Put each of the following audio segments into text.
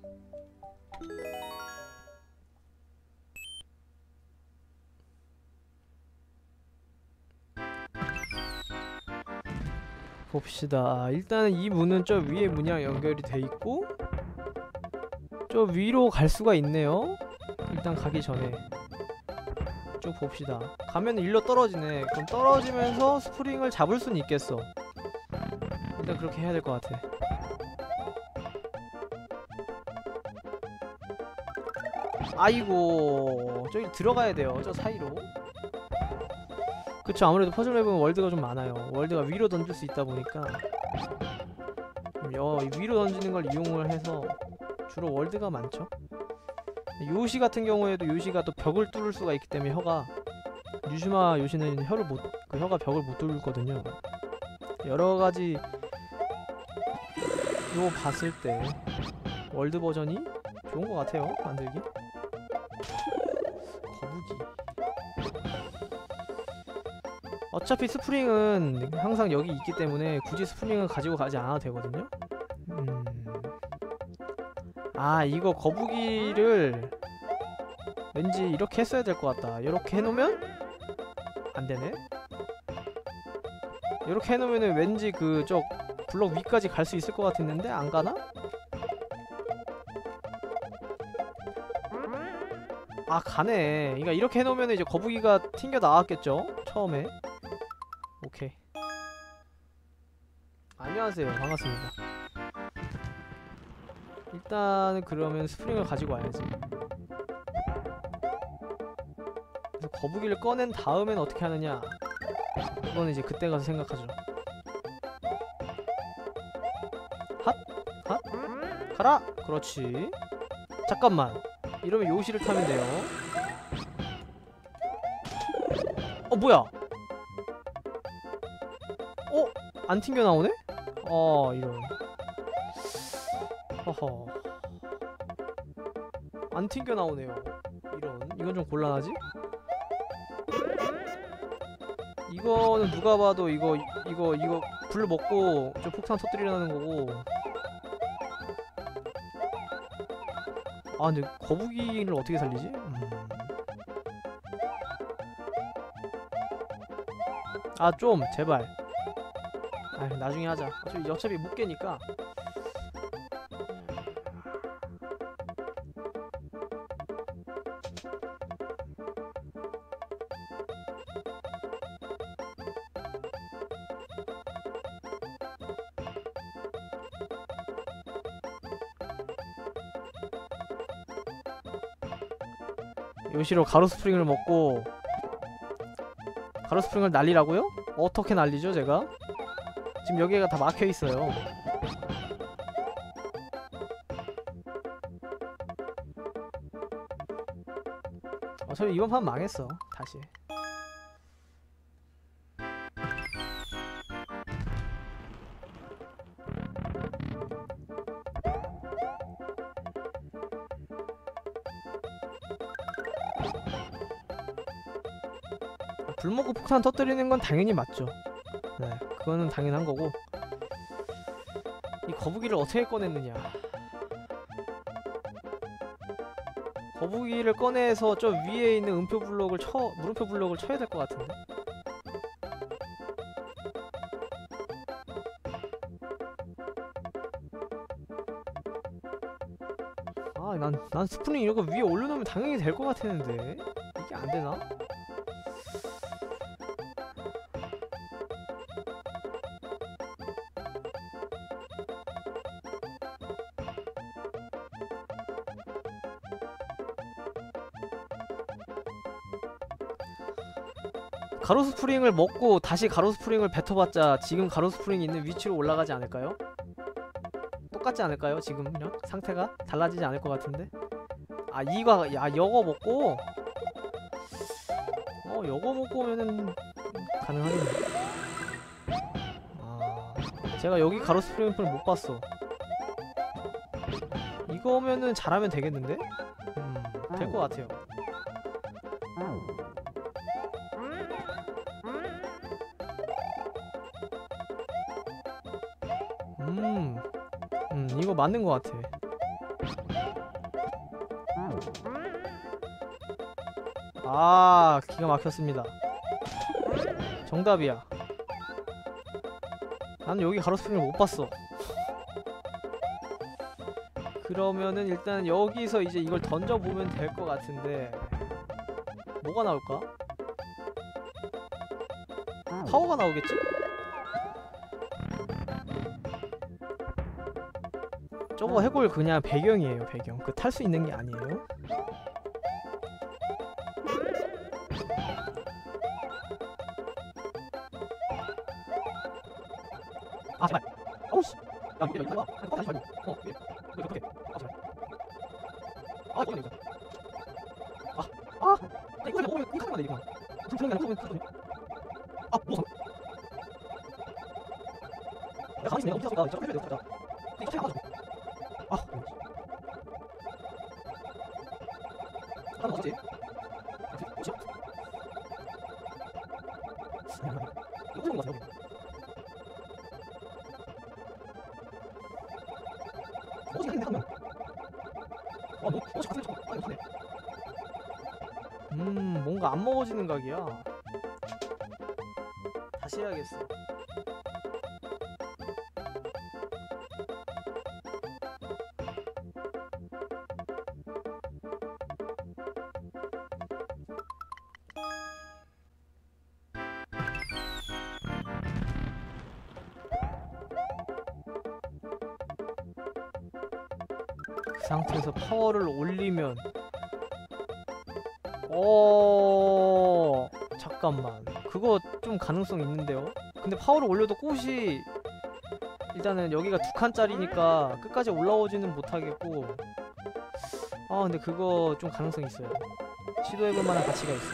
봅시다. 일단은 이 문은 저 위에 문이랑 연결이 돼 있고 저 위로 갈 수가 있네요. 일단 가기 전에 쭉 봅시다. 가면 일로 떨어지네. 그럼 떨어지면서 스프링을 잡을 수는 있겠어. 일단 그렇게 해야 될 것 같아. 아이고, 저기 들어가야 돼요. 저 사이로. 그쵸, 아무래도 퍼즐 맵은 월드가 좀 많아요. 월드가 위로 던질 수 있다 보니까 위로 던지는 걸 이용을 해서 주로 월드가 많죠. 요시 같은 경우에도 요시가 또 벽을 뚫을 수가 있기 때문에 유시마 요시는 혀가 벽을 못 뚫거든요. 여러가지 요 봤을 때 월드 버전이 좋은 것 같아요, 만들기. 거북이. 어차피 스프링은 항상 여기 있기 때문에 굳이 스프링은 가지고 가지 않아도 되거든요. 아, 이거 거북이를 왠지 이렇게 했어야 될 것 같다. 이렇게 해놓으면 안되네. 이렇게 해놓으면은 왠지 저 블럭 위까지 갈 수 있을 것 같았는데 안가나? 아, 가네. 그러니까 이렇게 해놓으면 이제 거북이가 튕겨 나왔겠죠? 처음에. 오케이. 안녕하세요. 반갑습니다. 일단은 그러면 스프링을 가지고 와야지. 그래서 거북이를 꺼낸 다음엔 어떻게 하느냐, 그거는 이제 그때 가서 생각하죠. 핫! 핫! 가라! 그렇지. 잠깐만, 이러면 요시를 타면 돼요. 뭐야? 안 튕겨 나오네? 이런. 허허. 안 튕겨 나오네요. 이건 좀 곤란하지? 이거는 누가 봐도 이거 불 먹고 저 폭탄 터뜨리라는 거고. 아, 근데 거북이를 어떻게 살리지? 아, 좀 제발. 아, 나중에 하자. 어차피 못 깨니까. 요시로 가루 스프링을 먹고 가루 스프링을 날리라고요? 어떻게 날리죠, 제가? 지금 여기가 다 막혀있어요. 어차피 이번 판 망했어. 다시. 불 먹고 폭탄 터뜨리는 건 당연히 맞죠. 네, 그거는 당연한 거고. 이 거북이를 어떻게 꺼냈느냐. 거북이를 꺼내서 저 위에 있는 물음표 블록을 쳐야 될 것 같은데. 아, 난 스프링 이거 위에 올려놓으면 당연히 될 것 같았는데 이게 안 되나? 가로 스프링을 먹고 다시 가로 스프링을 뱉어봤자 지금 가로 스프링이 있는 위치로 올라가지 않을까요? 똑같지 않을까요? 지금요? 상태가 달라지지 않을 것 같은데? 아, 여거 먹고 여거 먹고 오면은 가능하겠네. 아, 제가 여기 가로 스프링을 못 봤어. 이거면은 잘하면 되겠는데? 될 것 같아요. 이거 맞는 것 같아. 아, 기가 막혔습니다. 정답이야. 나는 여기 가로수프링을 못 봤어. 그러면은 일단 여기서 이제 이걸 던져보면 될 것 같은데 뭐가 나올까? 타워가 나오겠지? 저거 해골 그냥 배경이에요, 배경. 그 탈 수 있는 게 아니에요. 아, 제발. 어우 씨. 야, 이거 봐. 다시 말고. 예. 그렇게. 아, 제발. 아, 이거. 아, 이거 먹으면 이거 하는 건데, 이거. 좀 그런 게 아니라 먹으면 아, 뭐 야, 가만히 있어. 내가 어디 갔을까? 저렇게 해야 돼. 저렇게. 이거 차이 안 나죠. 아, 하나 어딨지? 뭐지? 아니야, 이거 어디 것 같아, 여기. 어디 갔는데, 한 명. 너 어디 갔어? 아, 이거 하네. 뭔가 안 먹어지는 각이야. 다시 해야겠어. 그 상태에서 파워를 올리면 잠깐만, 그거 좀 가능성 있는데요? 근데 파워를 올려도 꽃이 일단은 여기가 2칸짜리니까 끝까지 올라오지는 못하겠고, 근데 그거 좀 가능성 있어요. 시도해볼 만한 가치가 있어.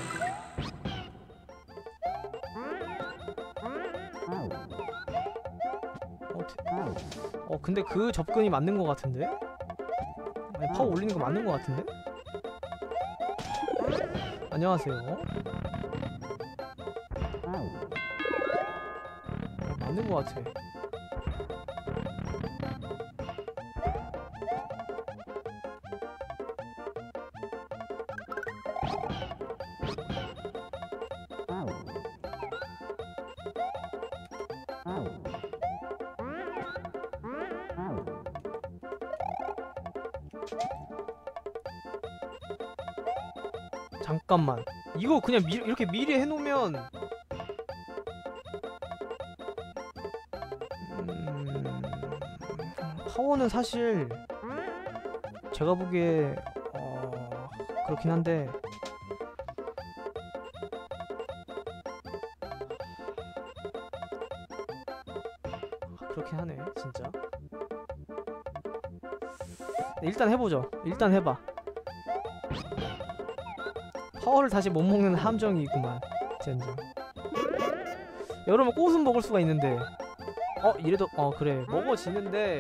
근데 그 접근이 맞는 것 같은데? 아니, 파워 올리는 거 맞는 것 같은데? 안녕하세요. 맞는 것 같아. 잠깐만, 이거 그냥 이렇게 미리 해놓으면 파워는 사실 제가 보기에 그렇긴 한데, 그렇긴 하네 진짜. 일단 해보죠. 일단 해봐. 파워를 다시 못 먹는 함정이구만, 젠장. 여러분, 꽃은 먹을 수가 있는데, 이래도 그래, 먹어지는데.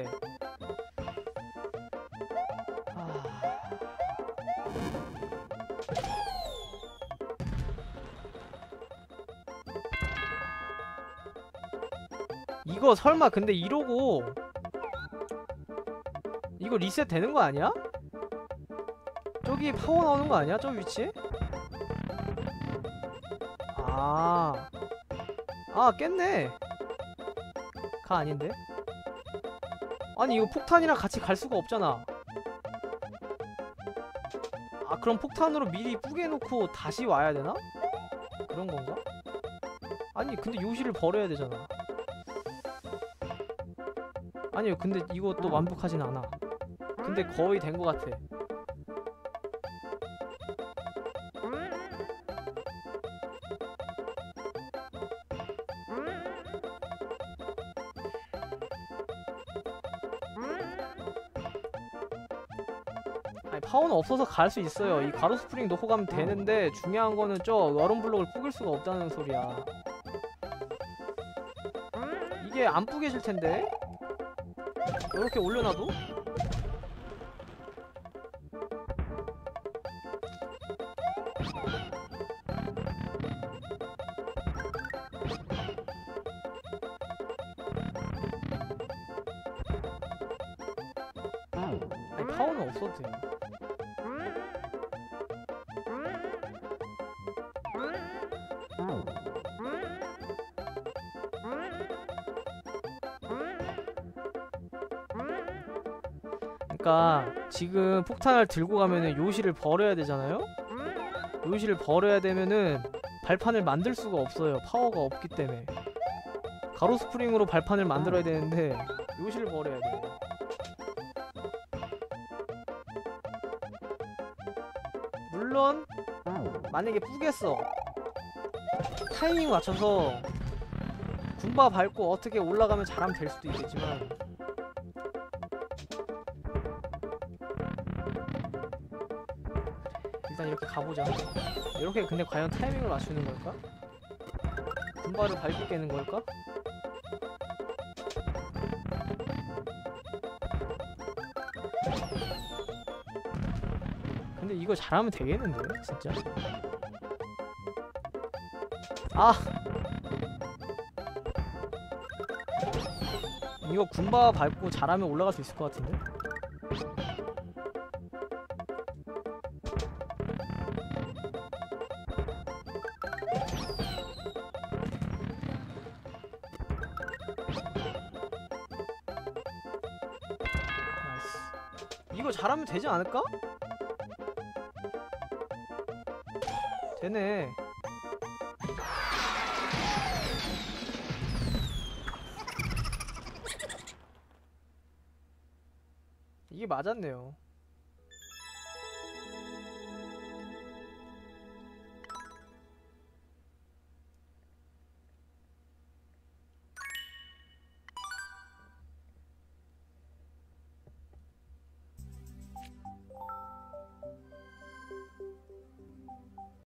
이거 설마 근데 이러고 이거 리셋 되는 거 아니야? 저기 파워 나오는 거 아니야? 저 위치에? 깼네. 가 아닌데? 아니, 이거 폭탄이랑 같이 갈 수가 없잖아. 그럼 폭탄으로 미리 뿌개놓고 다시 와야 되나? 그런 건가? 아니, 근데 요시를 버려야 되잖아. 아니요, 근데 이것도 완벽하진 않아. 근데 거의 된 것 같아. 아니, 파워는 없어서 갈 수 있어요. 이 가로 스프링 놓고 가면 되는데, 중요한 거는 저 얼음 블록을 뿌길 수가 없다는 소리야. 이게 안 뿌개질 텐데? 이렇게 올려놔도? 아니, 파워는 없어도 돼요. 그러니까 지금 폭탄을 들고 가면은 요시를 버려야 되잖아요? 요시를 버려야 되면은 발판을 만들 수가 없어요. 파워가 없기 때문에. 가로 스프링으로 발판을 만들어야 되는데 요시를 버려야 돼. 물론 만약에 뿌겠어, 타이밍 맞춰서 군바 밟고 어떻게 올라가면 잘하면 될 수도 있겠지만, 일단 이렇게 가보자. 이렇게 근데 과연 타이밍을 맞추는 걸까? 군바를 밟고 깨는 걸까? 근데 이거 잘하면 되겠는데 진짜? 아! 이거 군바 밟고 잘하면 올라갈 수 있을 것 같은데? 나이스. 이거 잘하면 되지 않을까? 되네. 이게 맞았네요.